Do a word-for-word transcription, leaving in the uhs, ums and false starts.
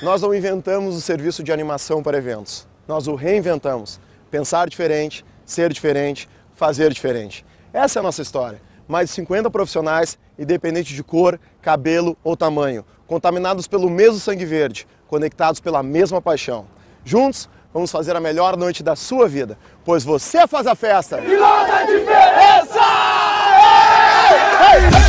Nós não inventamos o serviço de animação para eventos. Nós o reinventamos. Pensar diferente, ser diferente, fazer diferente. Essa é a nossa história. Mais de cinquenta profissionais, independente de cor, cabelo ou tamanho, contaminados pelo mesmo sangue verde, conectados pela mesma paixão. Juntos, vamos fazer a melhor noite da sua vida, pois você faz a festa. E nós a diferença! Ei, ei!